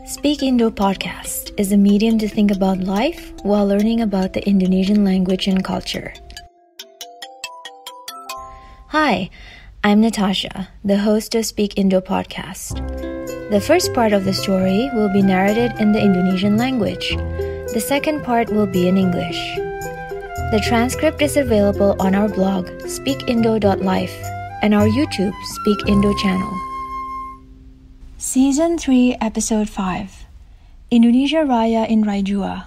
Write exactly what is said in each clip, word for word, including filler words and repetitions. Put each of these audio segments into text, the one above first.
Speak Indo Podcast is a medium to think about life while learning about the Indonesian language and culture. Hi, I'm Natasha, the host of Speak Indo Podcast. The first part of the story will be narrated in the Indonesian language. The second part will be in English. The transcript is available on our blog, speak indo dot life, and our YouTube, Speak Indo channel. Season three, Episode five, Indonesia Raya in Raijua.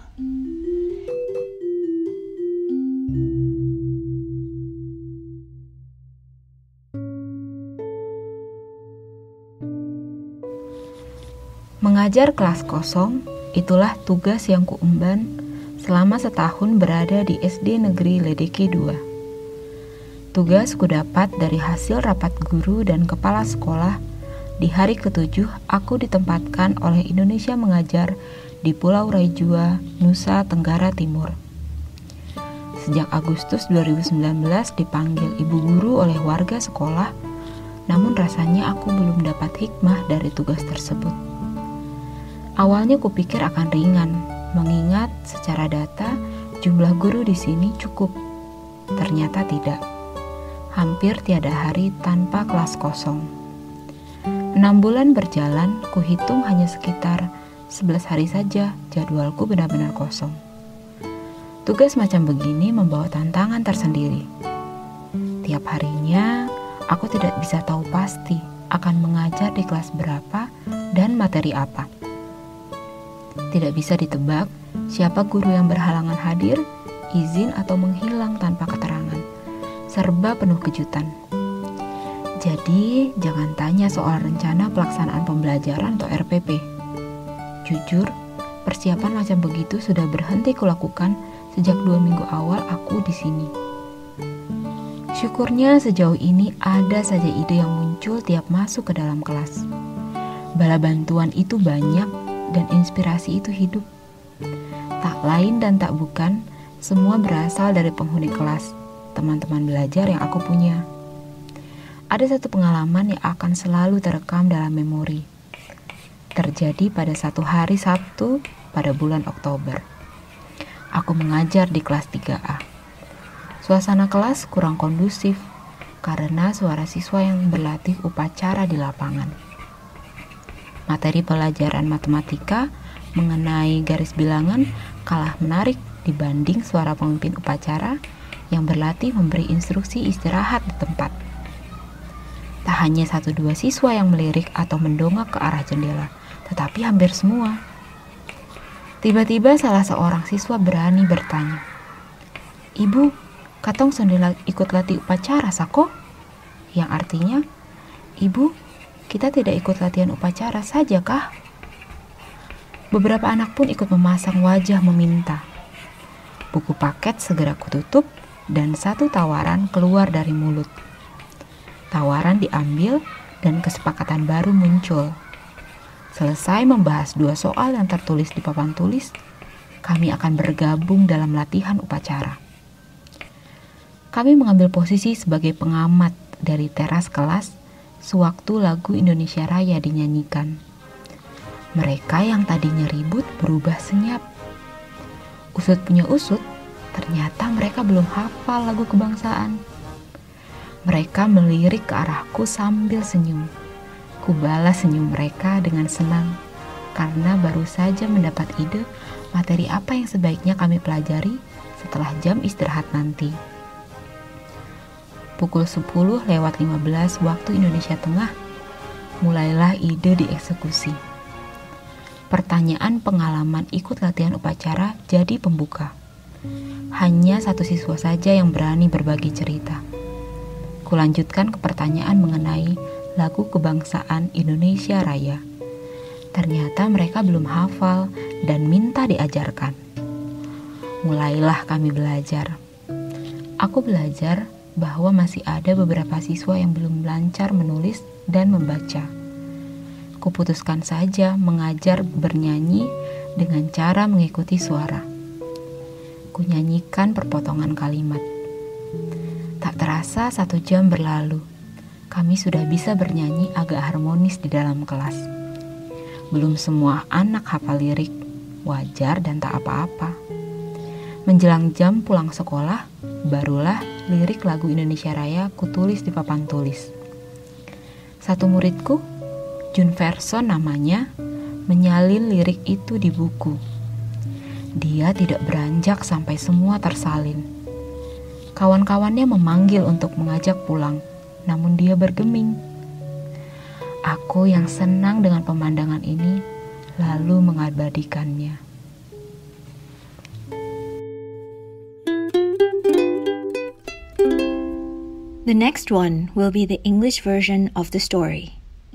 Mengajar kelas kosong, itulah tugas yang kuemban selama setahun berada di S D Negeri Ledeke dua. Tugas kudapat dari hasil rapat guru dan kepala sekolah. Di hari ketujuh, aku ditempatkan oleh Indonesia mengajar di Pulau Raijua, Nusa Tenggara Timur. Sejak Agustus dua ribu sembilan belas dipanggil ibu guru oleh warga sekolah, namun rasanya aku belum dapat hikmah dari tugas tersebut. Awalnya kupikir akan ringan, mengingat secara data jumlah guru di sini cukup. Ternyata tidak. Hampir tiada hari tanpa kelas kosong. Enam bulan berjalan, kuhitung hanya sekitar sebelas hari saja jadwalku benar-benar kosong. Tugas macam begini membawa tantangan tersendiri. Tiap harinya, aku tidak bisa tahu pasti akan mengajar di kelas berapa dan materi apa. Tidak bisa ditebak siapa guru yang berhalangan hadir, izin atau menghilang tanpa keterangan. Serba penuh kejutan. Jadi, jangan tanya soal rencana pelaksanaan pembelajaran atau R P P. Jujur, persiapan macam begitu sudah berhenti kulakukan sejak dua minggu awal aku di sini. Syukurnya sejauh ini ada saja ide yang muncul tiap masuk ke dalam kelas. Bala bantuan itu banyak dan inspirasi itu hidup. Tak lain dan tak bukan, semua berasal dari penghuni kelas, teman-teman belajar yang aku punya. Ada satu pengalaman yang akan selalu terekam dalam memori. Terjadi pada satu hari Sabtu pada bulan Oktober. Aku mengajar di kelas tiga A. Suasana kelas kurang kondusif karena suara siswa yang berlatih upacara di lapangan. Materi pelajaran matematika mengenai garis bilangan kalah menarik dibanding suara pemimpin upacara yang berlatih memberi instruksi istirahat di tempat. Tak hanya satu dua siswa yang melirik atau mendongak ke arah jendela, tetapi hampir semua. Tiba-tiba salah seorang siswa berani bertanya, "Ibu, katong sondela ikut latih upacara sako?" Yang artinya, "Ibu, kita tidak ikut latihan upacara saja kah?" Beberapa anak pun ikut memasang wajah meminta. Buku paket segera kututup dan satu tawaran keluar dari mulut. Tawaran diambil dan kesepakatan baru muncul. Selesai membahas dua soal yang tertulis di papan tulis, kami akan bergabung dalam latihan upacara. Kami mengambil posisi sebagai pengamat dari teras kelas sewaktu lagu Indonesia Raya dinyanyikan. Mereka yang tadinya ribut berubah senyap. Usut punya usut, ternyata mereka belum hafal lagu kebangsaan. Mereka melirik ke arahku sambil senyum. Kubalas senyum mereka dengan senang, karena baru saja mendapat ide materi apa yang sebaiknya kami pelajari setelah jam istirahat nanti. Pukul sepuluh lewat lima belas waktu Indonesia Tengah, mulailah ide dieksekusi. Pertanyaan pengalaman ikut latihan upacara jadi pembuka. Hanya satu siswa saja yang berani berbagi cerita. Kulanjutkan ke pertanyaan mengenai lagu kebangsaan Indonesia Raya. Ternyata mereka belum hafal dan minta diajarkan. Mulailah kami belajar. Aku belajar bahwa masih ada beberapa siswa yang belum lancar menulis dan membaca. Kuputuskan saja mengajar bernyanyi dengan cara mengikuti suara. Kunyanyikan perpotongan kalimat. Tak terasa satu jam berlalu. Kami sudah bisa bernyanyi agak harmonis di dalam kelas. Belum semua anak hafal lirik, wajar dan tak apa-apa. Menjelang jam pulang sekolah, barulah lirik lagu Indonesia Raya kutulis di papan tulis. Satu muridku, Jun Verson namanya, menyalin lirik itu di buku. Dia tidak beranjak sampai semua tersalin. Kawan-kawannya memanggil untuk mengajak pulang, namun dia bergeming. Aku yang senang dengan pemandangan ini, lalu mengabadikannya. The next one will be the English version of the story.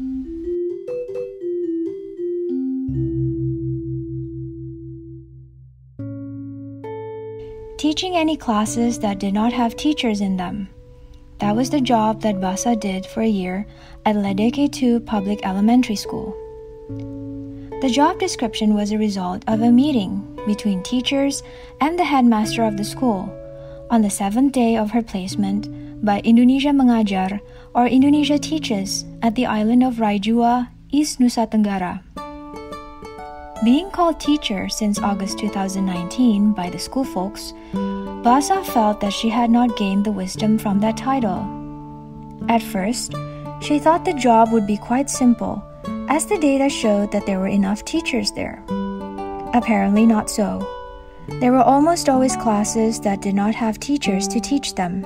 Teaching any classes that did not have teachers in them. That was the job that Basa did for a year at Ledeke two Public Elementary School. The job description was a result of a meeting between teachers and the headmaster of the school on the seventh day of her placement by Indonesia Mengajar or Indonesia Teaches at the island of Raijua, East Nusa Tenggara. Being called teacher since August two thousand nineteen by the school folks, Basa felt that she had not gained the wisdom from that title. At first, she thought the job would be quite simple, as the data showed that there were enough teachers there. Apparently not so. There were almost always classes that did not have teachers to teach them.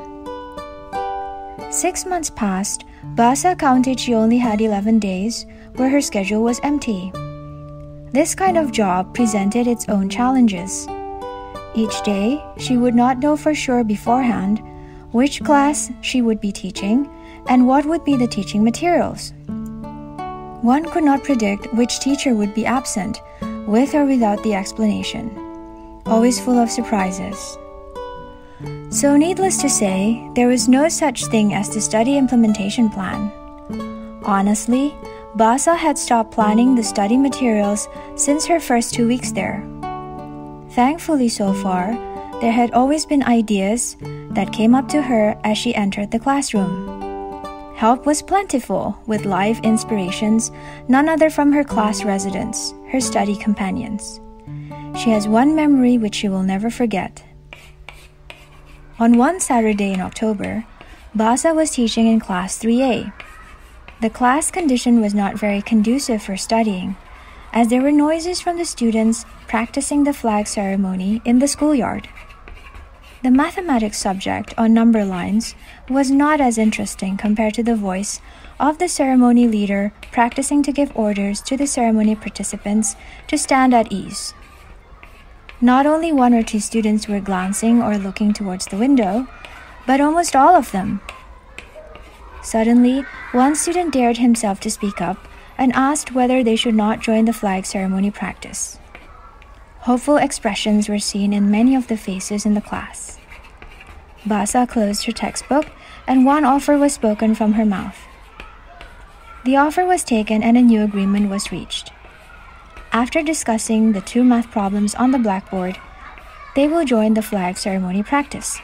Six months passed, Basa counted she only had eleven days, where her schedule was empty. This kind of job presented its own challenges. Each day, she would not know for sure beforehand which class she would be teaching and what would be the teaching materials. One could not predict which teacher would be absent, with or without the explanation, always full of surprises. So needless to say, there was no such thing as the study implementation plan. Honestly, Basa had stopped planning the study materials since her first two weeks there. Thankfully so far, there had always been ideas that came up to her as she entered the classroom. Help was plentiful with live inspirations, none other from her class residents, her study companions. She has one memory which she will never forget. On one Saturday in October, Basa was teaching in class three A. The class condition was not very conducive for studying, as there were noises from the students practicing the flag ceremony in the schoolyard. The mathematics subject on number lines was not as interesting compared to the voice of the ceremony leader practicing to give orders to the ceremony participants to stand at ease. Not only one or two students were glancing or looking towards the window, but almost all of them. Suddenly, one student dared himself to speak up and asked whether they should not join the flag ceremony practice. Hopeful expressions were seen in many of the faces in the class. Basa closed her textbook and one offer was spoken from her mouth. The offer was taken and a new agreement was reached. After discussing the two math problems on the blackboard, they will join the flag ceremony practice.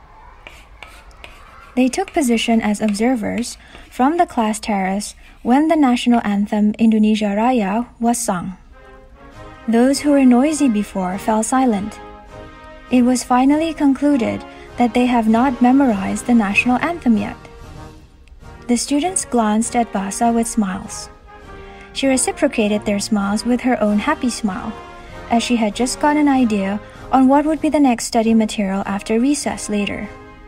They took position as observers from the class terrace when the national anthem Indonesia Raya was sung. Those who were noisy before fell silent. It was finally concluded that they have not memorized the national anthem yet. The students glanced at Basa with smiles. She reciprocated their smiles with her own happy smile, as she had just got an idea on what would be the next study material after recess later.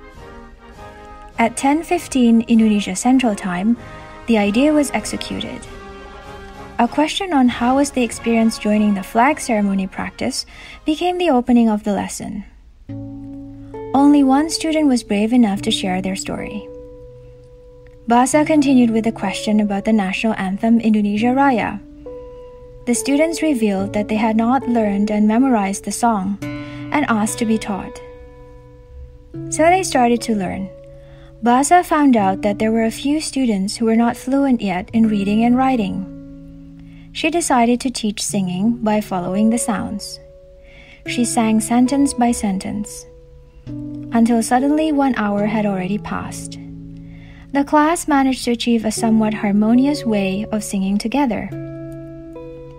At ten fifteen Indonesia Central Time, the idea was executed. A question on how was the experience joining the flag ceremony practice became the opening of the lesson. Only one student was brave enough to share their story. Basa continued with a question about the national anthem Indonesia Raya. The students revealed that they had not learned and memorized the song and asked to be taught. So they started to learn. Basa found out that there were a few students who were not fluent yet in reading and writing. She decided to teach singing by following the sounds. She sang sentence by sentence, until suddenly one hour had already passed. The class managed to achieve a somewhat harmonious way of singing together.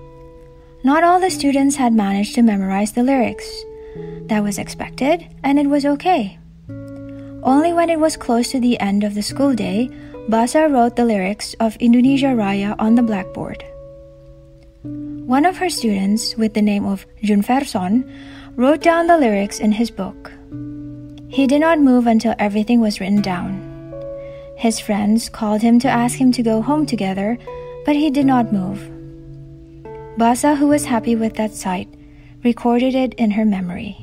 Not all the students had managed to memorize the lyrics. That was expected, and it was okay. Only when it was close to the end of the school day, Basa wrote the lyrics of Indonesia Raya on the blackboard. One of her students, with the name of Junferson, wrote down the lyrics in his book. He did not move until everything was written down. His friends called him to ask him to go home together, but he did not move. Basa, who was happy with that sight, recorded it in her memory.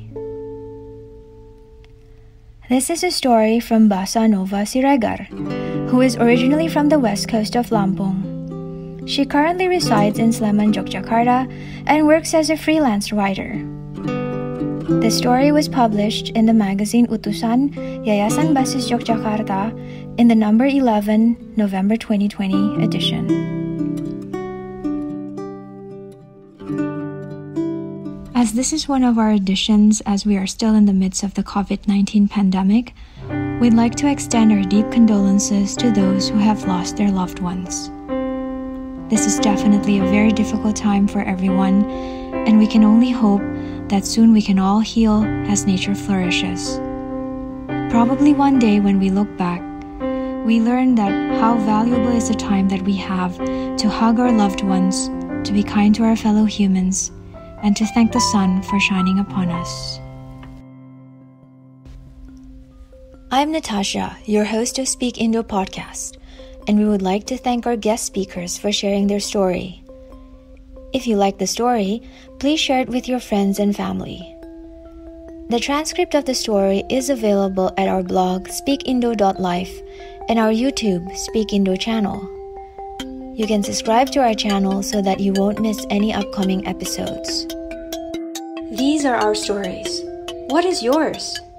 This is a story from Basa Nova Siregar, who is originally from the west coast of Lampung. She currently resides in Sleman, Yogyakarta, and works as a freelance writer. The story was published in the magazine Utusan, Yayasan Basis Yogyakarta, in the number eleven, November twenty twenty edition. As this is one of our editions, as we are still in the midst of the COVID nineteen pandemic, we'd like to extend our deep condolences to those who have lost their loved ones. This is definitely a very difficult time for everyone, and we can only hope that soon we can all heal as nature flourishes. Probably one day when we look back, we learn that how valuable is the time that we have to hug our loved ones, to be kind to our fellow humans, and to thank the sun for shining upon us. I'm Natasha, your host of Speak Indo podcast, and we would like to thank our guest speakers for sharing their story. If you like the story, please share it with your friends and family. The transcript of the story is available at our blog speak indo dot life and our YouTube Speak Indo channel. You can subscribe to our channel so that you won't miss any upcoming episodes. These are our stories. What is yours?